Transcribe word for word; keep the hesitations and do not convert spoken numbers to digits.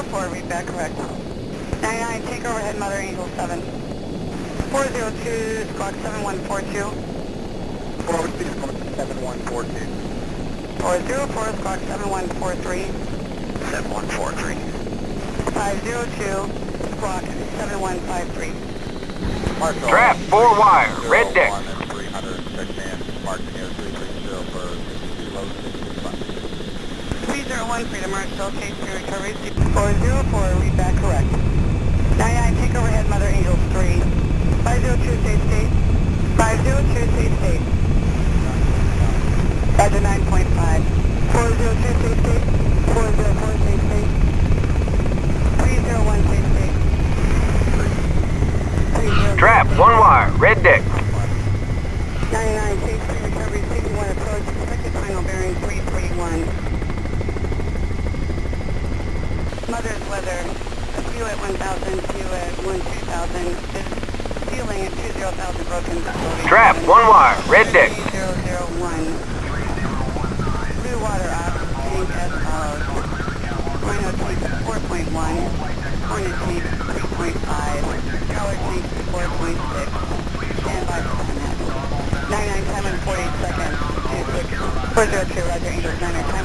four, read back correct. ninety-nine, take overhead, Mother Angel seven. four zero two, squawk seven one four two. four zero two, squawk seven one four two. four zero four, squawk seven one four three. seven one four three. five zero two, squawk seven one five three. Marshall. Trap, four wire, red deck. one and three hundred, check man, marching air three three zero for sixty-two low, sixty-two front. three zero one, Freedom Marshall, case three recovery. four zero four, read back correct. ninety-nine, take overhead, Mother Angels three. five zero two, safe state. five zero two, safe state. Roger nine point five. four zero two, safe state. four zero four, safe state. three zero one, safe state. Trap, one wire, red deck. ninety-nine, case three recovery, sixty-one approach, expected final bearing three three one. Mother's weather, a few at one thousand, few at one two thousand, is ceiling at two zero thousand broken facility. Trap, one wire, red deck. zero zero one. Blue water off, tank as follows. Rhino tank four point one, Hornet tank three point five, Tower tank four point six. Stand by for that. nine nine seven, forty seconds, two six, four zero two, Roger, Angels nine